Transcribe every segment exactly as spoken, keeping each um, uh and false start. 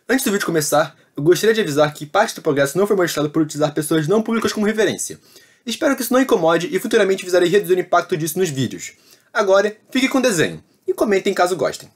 Antes do vídeo começar, eu gostaria de avisar que parte do progresso não foi mostrado por utilizar pessoas não públicas como referência. Espero que isso não incomode e futuramente visarei reduzir o impacto disso nos vídeos. Agora, fique com o desenho, e comentem caso gostem.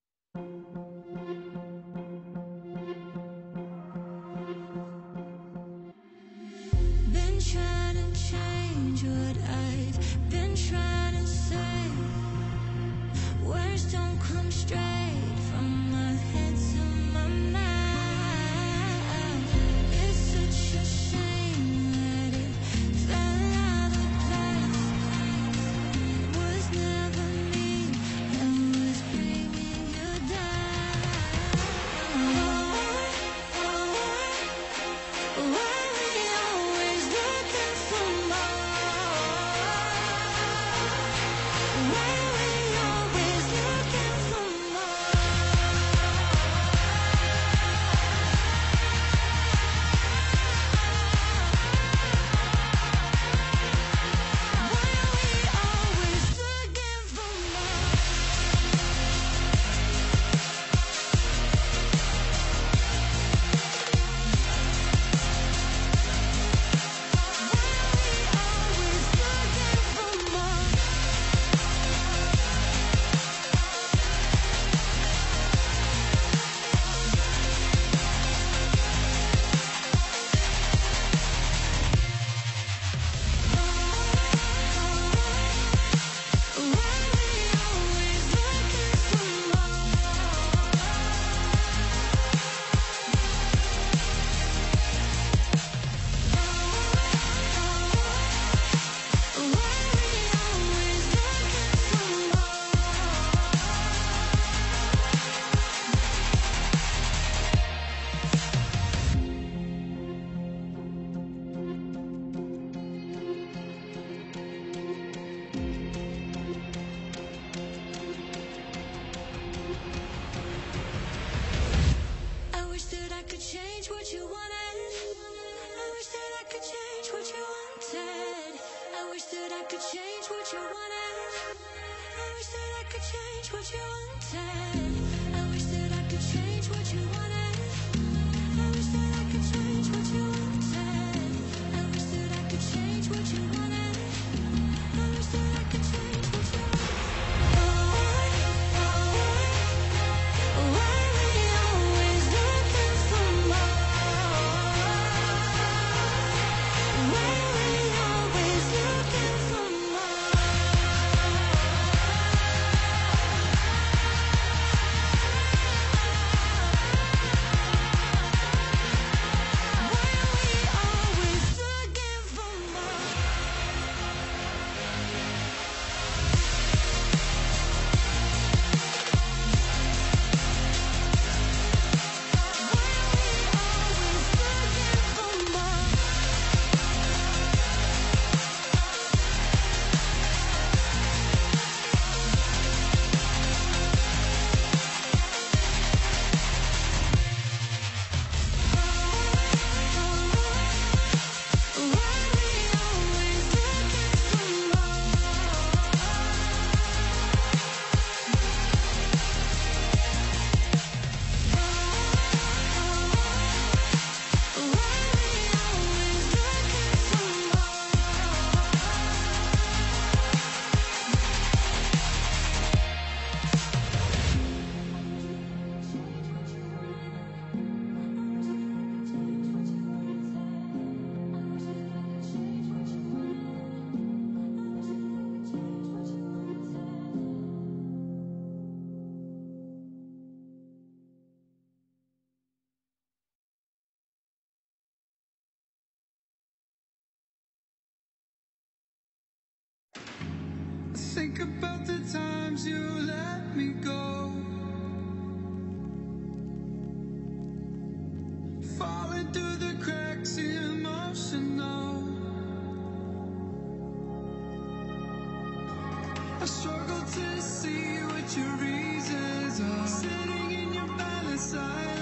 Change what you wanted. I wish that I could change what you wanted. I wish that I could change what you wanted. I wish that I could change what you wanted. I wish that I could change what you wanted. I wish that I could change what you wanted. I wish that I could change what you wanted. I wish that I could change what you wanted. Think about the times you let me go, falling through the cracks, emotional. I struggle to see what your reasons are, sitting in your balance side.